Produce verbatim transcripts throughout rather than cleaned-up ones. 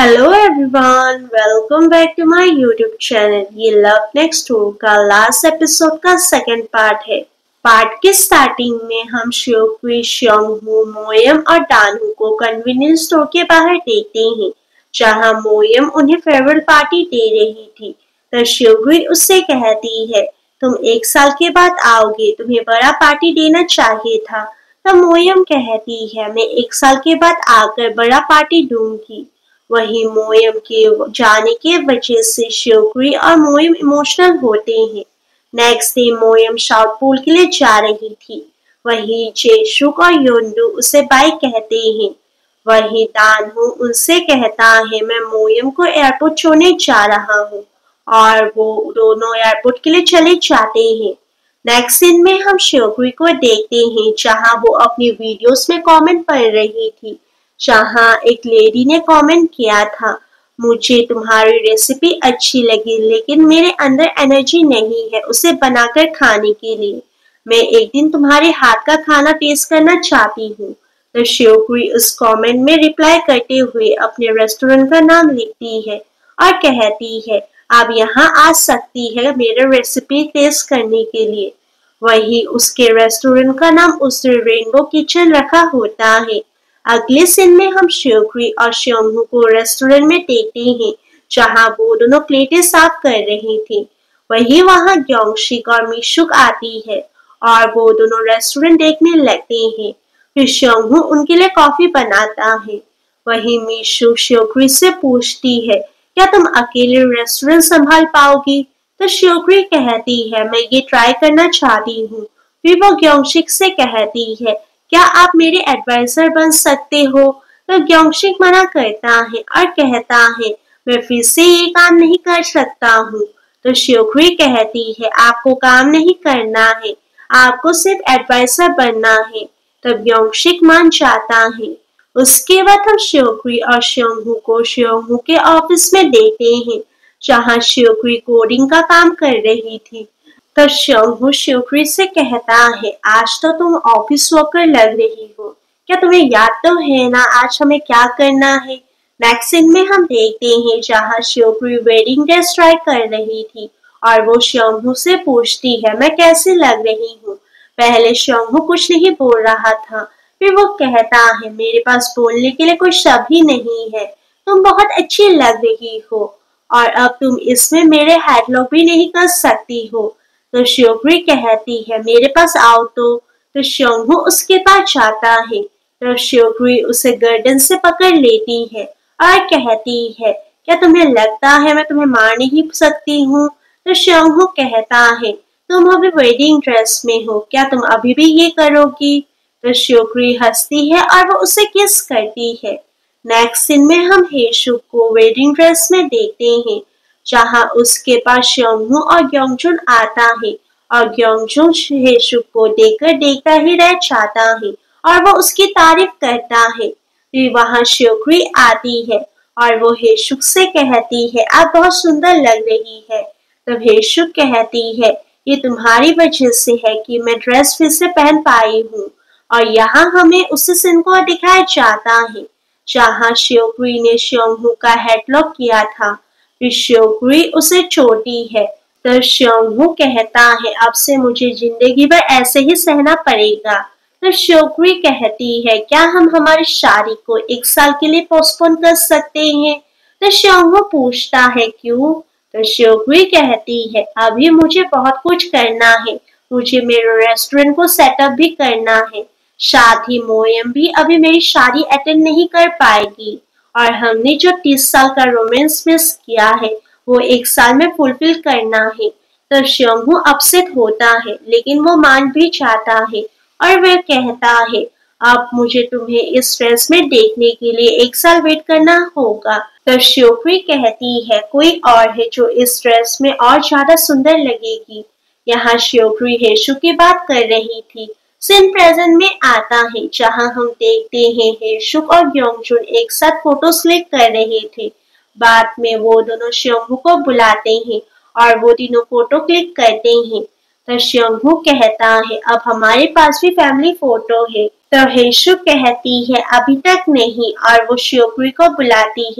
Hello everyone, welcome back to my YouTube channel. ये love next door का last episode का second part है। Part के starting में हम श्योक्वी, श्योंगहू, मोयम और डानहू को कन्वीनियंस स्टोर के बाहर देखते हैं, जहां मोयम उन्हें फेयरवेल पार्टी दे रही थी। तो श्योक्वी उससे कहती है, तुम एक साल के बाद आओगे, तुम्हें बड़ा पार्टी देना चाहिए था। तब मोयम कहती है, मैं एक साल के बाद आकर बड़ा पार्टी दूंगी। वहीं मोयम के जाने के वजह से श्योक्वी और मोयम इमोशनल होते हैं। नेक्स्ट डे मोयम साउथ पोल के लिए जा रही थी। वहीं जेशुक और योंडू उसे बाय कहते हैं। वहीं दानहू उनसे कहता है, मैं मोयम को एयरपोर्ट छोड़ने जा रहा हूँ, और वो दोनों एयरपोर्ट के लिए चले जाते हैं। नेक्स्ट सीन में हम श्योक्वी को देखते हैं, जहां वो अपनी वीडियोस में कमेंट पढ़ रही थी, जहां एक लेडी ने कमेंट किया था, मुझे तुम्हारी रेसिपी अच्छी लगी, लेकिन मेरे अंदर एनर्जी नहीं है उसे बनाकर खाने के लिए। मैं एक दिन तुम्हारे हाथ का खाना टेस्ट करना चाहती हूँ। तो श्योक्वी उस कमेंट में रिप्लाई करते हुए अपने रेस्टोरेंट का नाम लिखती है और कहती है, आप यहाँ आ सकती है मेरे रेसिपी टेस्ट करने के लिए। वही उसके रेस्टोरेंट का नाम उस रेनबो किचन रखा होता है। अगले सीन में हम श्योक्वी और श्योंगहू को रेस्टोरेंट में देखते हैं, जहां वो दोनों प्लेटें साफ कर रही थी। वही वहां ग्योंगशिक और मिशुक आती है और वो दोनों रेस्टोरेंट देखने लगते हैं। फिर श्योंगहू उनके लिए कॉफी बनाता है। वही मिशुक श्योक्वी से पूछती है, क्या तुम अकेले रेस्टोरेंट संभाल पाओगी? तो श्योक्वी कहती है, मैं ये ट्राई करना चाहती हूँ। फिर वो ग्योंगशिक से कहती है, क्या आप मेरे एडवाइजर बन सकते हो? तो ग्योंगशिक मना करता है और कहता है, मैं फिर से ये काम नहीं कर सकता हूँ। तो श्योक्वी कहती है, आपको काम नहीं करना है, आपको सिर्फ एडवाइजर बनना है। तब ग्योंगशिक मान जाता है। उसके बाद हम श्योक्वी और श्योंगहू को श्योंगहू के ऑफिस में देखते हैं, जहाँ श्योक्वी कोडिंग का काम कर रही थी। तो श्योंगहू श्योक्वी से कहता है, आज तो तुम ऑफिस वर्कर लग रही हो, क्या तुम्हें याद तो है ना आज हमें क्या करना है? नेक्स्ट सीन में हम देखते हैं, जहां श्योक्वी वेडिंग ड्रेस ट्राई कर रही थी और वो श्योंगहू से पूछती है, मैं कैसे लग रही हूँ? पहले श्योंगहू कुछ नहीं बोल रहा था, फिर वो कहता है, मेरे पास बोलने के लिए कोई शब्द ही नहीं है, तुम बहुत अच्छी लग रही हो, और अब तुम इसमें मेरे हेडलॉक भी नहीं कर सकती हो। तो श्योक्वी कहती है, मेरे पास आओ तो। तो श्योंगहू उसके पास जाता है। तो श्योक्वी उसे गर्दन से पकड़ लेती है और कहती है, क्या तुम्हें लगता है मैं तुम्हें मार नहीं सकती हूँ? तो श्योंगहू कहता है, तुम अभी वेडिंग ड्रेस में हो, क्या तुम अभी भी ये करोगी? तो श्योक्वी हंसती है और वो उसे किस करती है। नेक्स्ट सीन में हम हेशुक को वेडिंग ड्रेस में देखते हैं, जहां उसके पास श्योंगहू और ग्योंगजुन आता है और ग्योंगजुन हेशुक को देखकर देखता ही रह जाता है और वो उसकी तारीफ करता है। फिर वहां श्योक्वी आती है और वो हेशुक से कहती है, आप बहुत सुंदर लग रही है। तब हेशुक कहती है, ये तुम्हारी वजह से है कि मैं ड्रेस फिर से पहन पाई हूँ। और यहाँ हमें उसी सीन को दिखाया जाता है, जहाँ श्योक्वी ने श्योंगहू का हेडलॉक किया था। फिर श्योक्वी उसे छोड़ती है। तो श्योंगहू कहता है, अब से मुझे जिंदगी भर ऐसे ही सहना पड़ेगा। तो श्योक्वी कहती है, क्या हम हमारी शादी को एक साल के लिए पोस्टपोन कर सकते हैं? तो श्योंगहू पूछता है, क्यों? तो श्योक्वी कहती है, अभी मुझे बहुत कुछ करना है, मुझे मेरे रेस्टोरेंट को सेटअप भी करना है, साथ ही मोयम भी अभी मेरी शादी अटेंड नहीं कर पाएगी, और हमने जो तीस साल का रोमांस मिस किया है वो एक साल में फुलफिल करना है। तो श्योंगहू अपसेट होता है, लेकिन वो मान भी जाता है और वह कहता है, अब मुझे तुम्हें इस ड्रेस में देखने के लिए एक साल वेट करना होगा। तो श्योक्वी कहती है, कोई और है जो इस ड्रेस में और ज्यादा सुंदर लगेगी। यहाँ श्योक्वी हेशुक की बात कर रही थी। सीन प्रेजेंट में आता है, जहां हम देखते हैं हेशुक और ग्योंगजुन एक साथ फोटोज क्लिक कर रहे थे। बाद में वो दोनों श्योंगहू को बुलाते हैं और वो तीनों फोटो क्लिक करते हैं। तो श्योंगहू कहता है, अब हमारे पास भी फैमिली फोटो है। तो हेशुक कहती है, अभी तक नहीं, और वो श्योक्वी को बुलाती है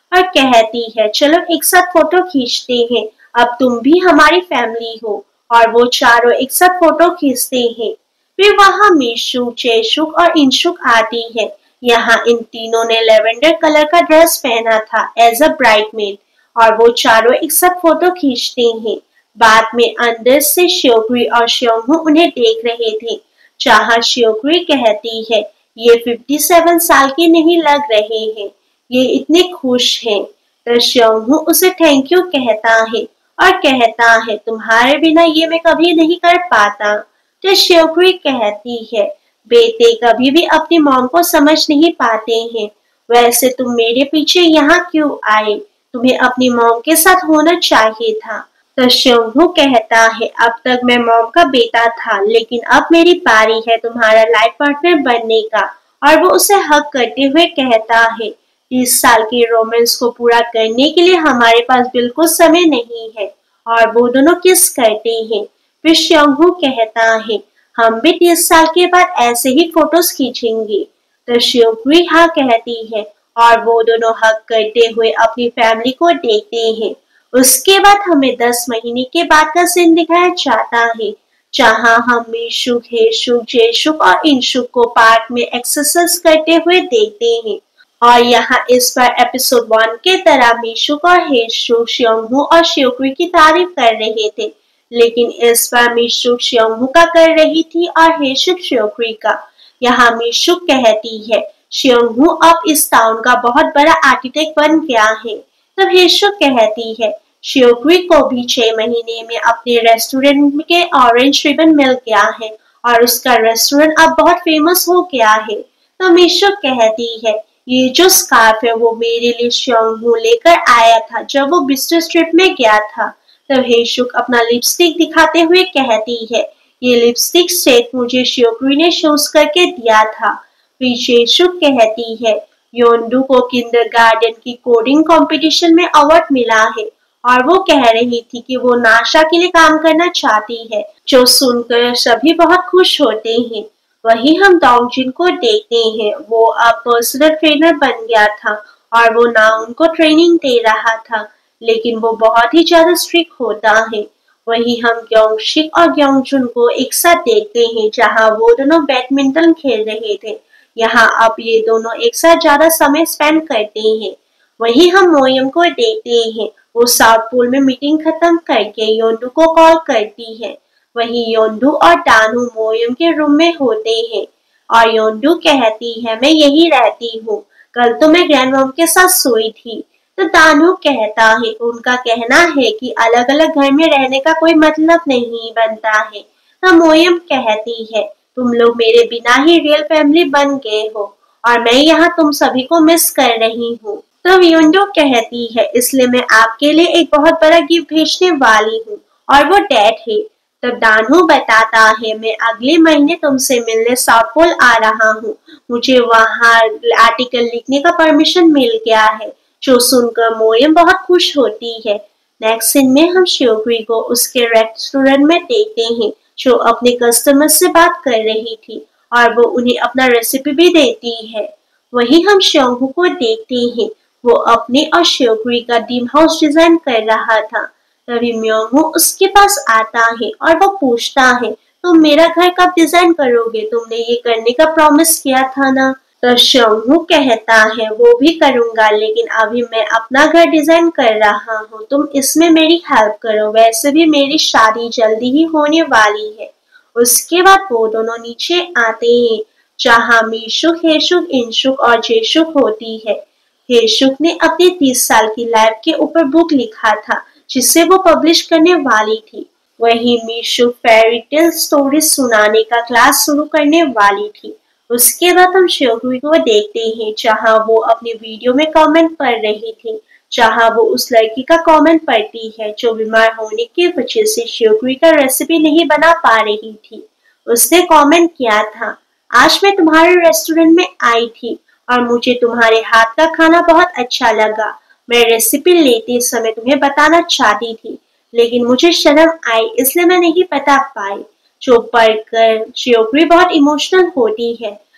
और कहती है चलो एक साथ फोटो खींचते हैं, अब तुम भी हमारी फैमिली हो। और वो चारों एक साथ फोटो खींचते हैं। फिर वहाँ मीशु, चेशुक और इंशुक आती है। यहाँ इन तीनों ने लेवेंडर कलर का ड्रेस पहना था एज अ ब्राइडमेड और वो चारों एक साथ फोटो खींचते हैं। बाद में अंदर से श्योकरी और श्योंगहू उन्हें देख रहे थे। जहाँ श्योकरी कहती है ये सत्तावन साल के नहीं लग रहे हैं, ये इतने खुश हैं। तो श्योंगहू उसे थैंक यू कहता है और कहता है तुम्हारे बिना ये मैं कभी नहीं कर पाता। तो श्योकरी कहती है बेटे कभी भी अपनी मॉम को समझ नहीं पाते हैं, वैसे तुम मेरे पीछे यहाँ क्यों आए, तुम्हें अपनी मॉम के साथ होना चाहिए था। तो श्योंगहू कहता है अब तक मैं मॉम का बेटा था, लेकिन अब मेरी बारी है तुम्हारा लाइफ पार्टनर बनने का। और वो उसे हक करते हुए कहता है तीस साल के रोमांस को पूरा करने के लिए हमारे पास बिल्कुल समय नहीं है। और वो दोनों किस करते हैं। फिर श्योंगहू कहता है हम भी तीस साल के बाद ऐसे ही फोटोज खींचेंगे। तो श्योकरी हाँ कहती है और वो दोनों हक करते हुए अपनी फैमिली को देखते हैं। उसके बाद हमें दस महीने के बाद का सीन दिखाया जाता है, जहाँ हम मीशुक, हेशुक, जेशुक और इंशुक को पार्क में एक्सरसाइज करते हुए देखते हैं। और यहाँ इस बार एपिसोड वन के तरह मीशुक और हेशुक श्योंगहू और श्योकरी की तारीफ कर रहे थे, लेकिन इस बार मीशुक श्योंगहू का कर रही थी और हेशुक श्योकरी का। यहाँ मीशुक कहती है श्योंगहू अब इस टाउन का बहुत बड़ा आर्किटेक्ट बन गया है। तब हेशुक कहती है श्योकरी को भी छह महीने में अपने रेस्टोरेंट के ऑरेंज रिबन मिल गया है और उसका रेस्टोरेंट अब बहुत फेमस हो गया है। तो मीशुक कहती है ये जो स्कार्फ है वो मेरे लिए श्योंगहू लेकर आया था जब वो बिजनेस ट्रिप में गया था। तब हेशुक अपना लिपस्टिक दिखाते हुए कहती है ये लिपस्टिक सेट मुझे श्योकरी ने चूज करके दिया था। फिर हेशुक कहती है योंडू को किंडरगार्टन की कोडिंग कंपटीशन में अवार्ड मिला है और वो कह रही थी कि वो नासा के लिए काम करना चाहती है, जो सुनकर सभी बहुत खुश होते हैं। वही हम डोंगजिन को देखते हैं, वो अब पर्सनल ट्रेनर बन गया था और वो ना उनको ट्रेनिंग दे रहा था, लेकिन वो बहुत ही ज्यादा स्ट्रिक्ट होता है। वही हम ग्योंगशिक और ग्योंगजुन को एक साथ देखते हैं, जहाँ वो दोनों बैडमिंटन खेल रहे थे। यहाँ अब ये दोनों एक साथ ज्यादा समय स्पेंड करते हैं। वही हम मोयम को देखते हैं, वो साउथ पोल में मीटिंग खत्म करके योंडू को कॉल करती है। वही योंडू और डानू मोयम के रूम में होते हैं और योंडू कहती है मैं यही रहती हूँ, कल तो मैं ग्रैंड मॉम के साथ सोई थी। तो दानू कहता है उनका कहना है कि अलग अलग घर में रहने का कोई मतलब नहीं बनता है। तो मोयम कहती है तुम लोग मेरे बिना ही रियल फैमिली बन गए हो और मैं यहाँ तुम सभी को मिस कर रही हूँ। तो योंडू कहती है इसलिए मैं आपके लिए एक बहुत बड़ा गिफ्ट भेजने वाली हूँ और वो डैड है। तब दानू बताता है मैं अगले महीने तुमसे मिलने साउथ पोल आ रहा हूँ, मुझे वहाँ आर्टिकल लिखने का परमिशन मिल गया है। जो सुनकर मोयम बहुत खुश होती है। नेक्स्ट सीन में हम श्योकरी को उसके रेस्टोरेंट में देखते हैं, जो अपने कस्टमर से बात कर रही थी और वो उन्हें अपना रेसिपी भी देती है। वही हम श्योंगहू को देखते हैं, वो अपने और श्योकरी का ड्रीम हाउस डिजाइन कर रहा था। तभी म्योंगहू उसके पास आता है और वो पूछता है तुम मेरा घर कब डिजाइन करोगे, तुमने ये करने का प्रॉमिस किया था ना। तो श्योंगहू कहता है वो भी करूंगा, लेकिन अभी मैं अपना घर डिजाइन कर रहा हूँ, तुम इसमें मेरी हेल्प करो, वैसे भी मेरी शादी जल्दी ही होने वाली है। उसके बाद वो दोनों नीचे आते हैं, जहाँ मीशुक, हेशुक, इंशुक और जेशुक होती है। हेशुक ने अपनी तीस साल की लाइफ के ऊपर बुक लिखा था, जिसे वो पब्लिश करने वाली थी। वही मीशुक फेरी टेल स्टोरी सुनाने का क्लास शुरू करने वाली थी। उसके बाद हम श्योकरी को देखते हैं, जहाँ वो अपनी वीडियो में कमेंट पढ़ रही थी, जहाँ वो उस लड़की का कमेंट पढ़ती है जो बीमार होने की वजह से श्योकरी का रेसिपी नहीं बना पा रही थी। उसने कमेंट किया था आज मैं तुम्हारे रेस्टोरेंट में आई थी और मुझे तुम्हारे हाथ का खाना बहुत अच्छा लगा। मैं रेसिपी लेते समय तुम्हें बताना चाहती थी, लेकिन मुझे शर्म आई इसलिए मैं नहीं बता पाई। जो पढ़कर श्योकरी बहुत इमोशनल होती है।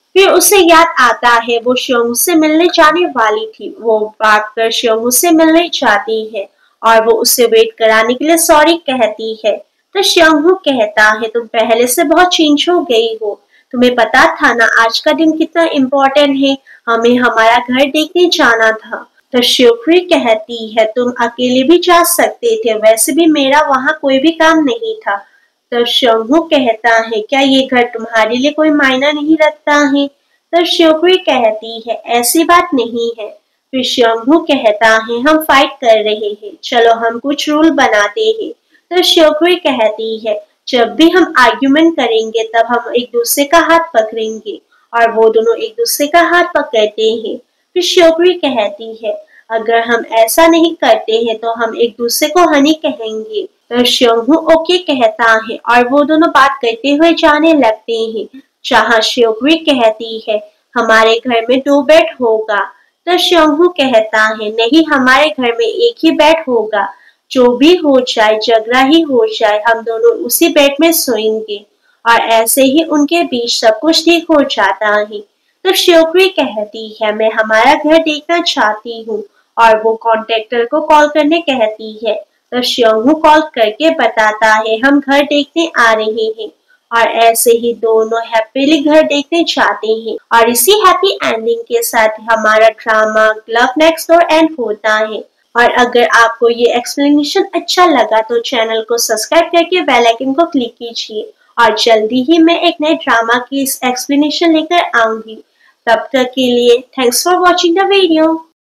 फिर उसे याद आता है वो श्योंग से मिलने जाने वाली थी। वो भाग कर श्योंग से मिलने जाती है और वो उसे वेट कराने के लिए सॉरी कहती है। तो श्योंग कहता है तुम पहले से बहुत चेंज हो गई हो, तुम्हें पता था ना आज का दिन कितना इम्पोर्टेंट है, हमें हमारा घर देखने जाना था। तो श्योक्री कहती है तुम अकेले भी जा सकते थे, वैसे भी मेरा वहाँ कोई भी काम नहीं था। तो शंभू कहता है क्या ये घर तुम्हारे लिए कोई मायना नहीं रखता है? तो श्योक्री कहती है ऐसी बात नहीं है। फिर शंभू कहता है हम फाइट कर रहे हैं, चलो हम कुछ रूल बनाते हैं। तो श्योक्री कहती है जब भी हम आर्ग्यूमेंट करेंगे तब हम एक दूसरे का हाथ पकड़ेंगे, और वो दोनों एक दूसरे का हाथ पकड़ते हैं। फिर श्योक्री कहती है अगर हम ऐसा नहीं करते हैं तो हम एक दूसरे को हनी कहेंगे। तो श्योंग ओके कहता है और वो दोनों बात करते हुए जाने लगते हैं, जहाँ श्योक्री कहती है हमारे घर में दो बेड होगा। तो श्योंग कहता है नहीं, हमारे घर में एक ही बेड होगा, जो भी हो जाए झगड़ा ही हो जाए हम दोनों उसी बेड में सोएंगे। और ऐसे ही उनके बीच सब कुछ ठीक हो जाता है। तो श्योक्री कहती है मैं हमारा घर देखना चाहती हूँ, और वो कॉन्ट्रैक्टर को कॉल करने कहती है। तो श्योंग कॉल करके बताता है हम घर देखने आ रहे हैं, और ऐसे ही दोनों हैप्पीली घर देखने जाते हैं। और इसी हैप्पी एंडिंग के साथ हमारा drama love next door end होता है। और अगर आपको ये एक्सप्लेनेशन अच्छा लगा तो चैनल को सब्सक्राइब करके बेल आइकन को क्लिक कीजिए, और जल्दी ही मैं एक नए ड्रामा की एक्सप्लेनेशन लेकर आऊंगी। तब तक के लिए thanks for watching the video.